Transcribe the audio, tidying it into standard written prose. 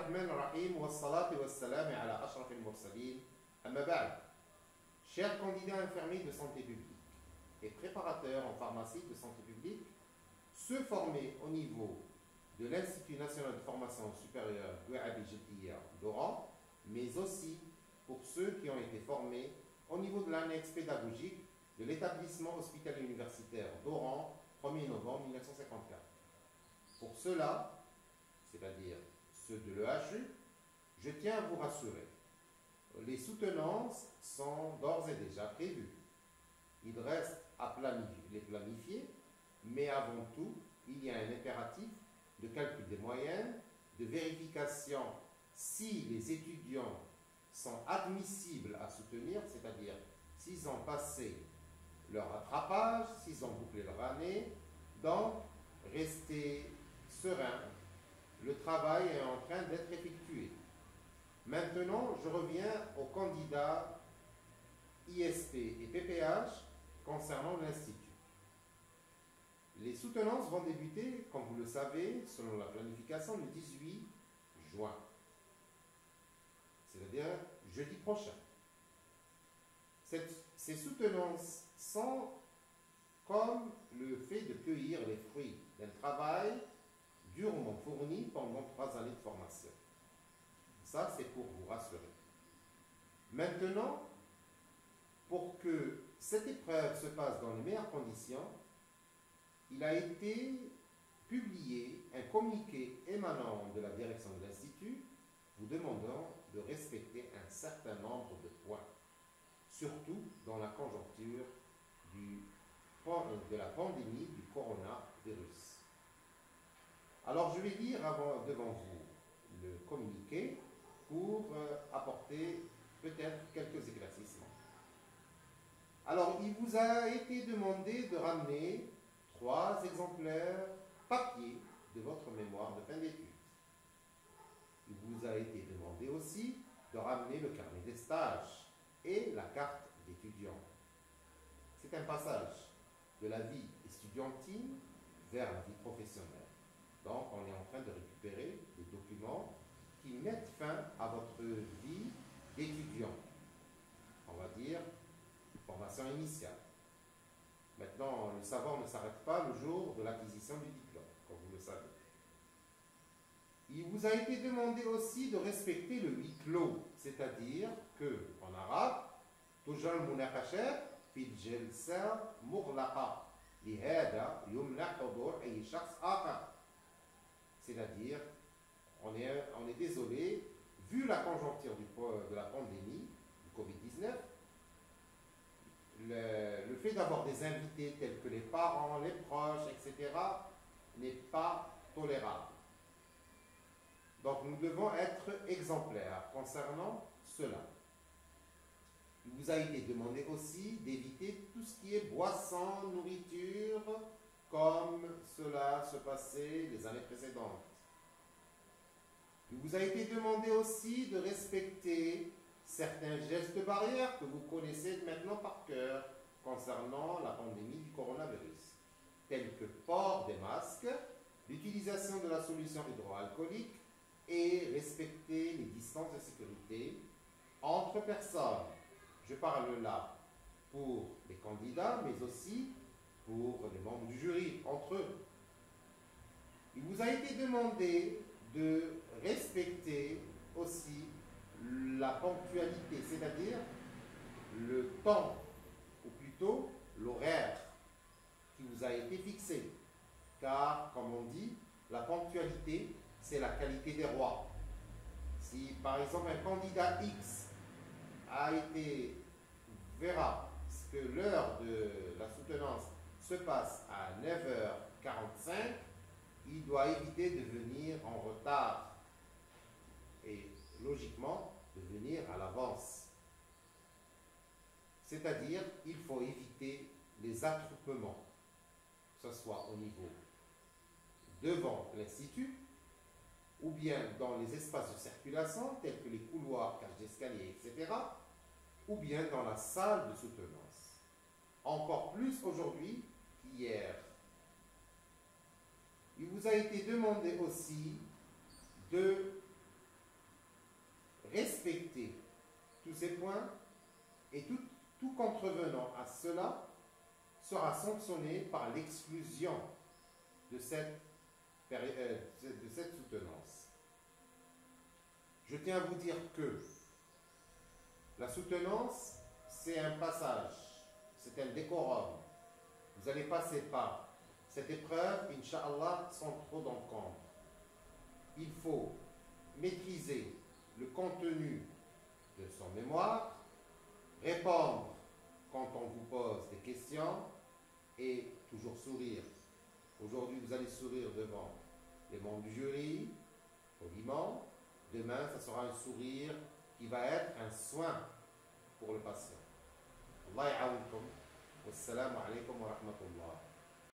الرحمن الرحيم والصلاة والسلام على أشرف المرسلين أما بعد. Chers candidats infirmiers de santé publique et préparateurs en pharmacie de santé publique, ceux formés au niveau de l'Institut national de formation supérieure Gouabi Jettiya d'Oran, mais aussi pour ceux qui ont été formés au niveau de l'annexe pédagogique de l'établissement hospitalier universitaire d'Oran, 1er novembre 1954. Pour ceux-là, c'est-à-dire ceux de l'EHU, je tiens à vous rassurer. Les soutenances sont d'ores et déjà prévues. Il reste à les planifier, mais avant tout, il y a un impératif de calcul des moyennes, de vérification si les étudiants sont admissibles à soutenir, c'est-à-dire s'ils ont passé leur rattrapage, s'ils ont bouclé leur année. Donc, restez sereins, le travail est en train d'être effectué. Maintenant, je reviens aux candidats ISP et PPH concernant l'Institut. Les soutenances vont débuter, comme vous le savez, selon la planification, le 18 juin, c'est-à-dire jeudi prochain. Ces soutenances sont comme le fait de cueillir les fruits d'un travail durement fourni pendant 3 années de formation. Ça, c'est pour vous rassurer. Maintenant, pour que cette épreuve se passe dans les meilleures conditions, il a été publié un communiqué émanant de la direction de l'Institut vous demandant de respecter un certain nombre de points, surtout dans la conjoncture de la pandémie du coronavirus. Alors, je vais lire devant vous le communiqué pour apporter peut-être quelques éclaircissements. Alors, il vous a été demandé de ramener 3 exemplaires papier de votre mémoire de fin d'études. Il vous a été demandé aussi de ramener le carnet des stages et la carte d'étudiant. C'est un passage de la vie estudiantine vers la vie professionnelle. Donc, on est en train de récupérer des documents qui mettent fin à votre vie d'étudiant. On va dire formation initiale. Maintenant, le savoir ne s'arrête pas le jour de l'acquisition du diplôme, comme vous le savez. Il vous a été demandé aussi de respecter le huis clos, c'est-à-dire que, en arabe, تجرى المناقشات في الجلسة مغلقة لهذا يمنع حضور أي شخص آخر. C'est-à-dire, on est désolé, vu la conjoncture de la pandémie, du Covid-19, le fait d'avoir des invités tels que les parents, les proches, etc., n'est pas tolérable. Donc nous devons être exemplaires concernant cela. Il vous a été demandé aussi d'éviter tout ce qui est boisson, nourriture, comme cela se passait les années précédentes. Il vous a été demandé aussi de respecter certains gestes barrières que vous connaissez maintenant par cœur concernant la pandémie du coronavirus, tels que port des masques, l'utilisation de la solution hydroalcoolique et respecter les distances de sécurité entre personnes. Je parle là pour les candidats, mais aussi pour les membres du jury, entre eux. Il vous a été demandé de respecter aussi la ponctualité, c'est-à-dire le temps, ou plutôt l'horaire qui vous a été fixé. Car, comme on dit, la ponctualité, c'est la qualité des rois. Si, par exemple, un candidat X verra que l'heure de la soutenance se passe à 9h45, il doit éviter de venir en retard et logiquement de venir à l'avance. C'est-à-dire, il faut éviter les attroupements, que ce soit au niveau devant l'Institut ou bien dans les espaces de circulation tels que les couloirs, cages d'escalier, etc., ou bien dans la salle de soutenance. Encore plus aujourd'hui qu'hier. Il vous a été demandé aussi de tous ces points et tout contrevenant à cela sera sanctionné par l'exclusion de cette soutenance. Je tiens à vous dire que la soutenance, c'est un passage, c'est un décorum. Vous allez passer par cette épreuve, Inch'Allah, sans trop d'encombre. Il faut maîtriser le contenu de son mémoire, répondre quand on vous pose des questions et toujours sourire. Aujourd'hui, vous allez sourire devant les membres du jury, poliment. Demain, ça sera un sourire qui va être un soin pour le patient. Allah ya'awinkum. Wassalamu alaikum wa rahmatullah.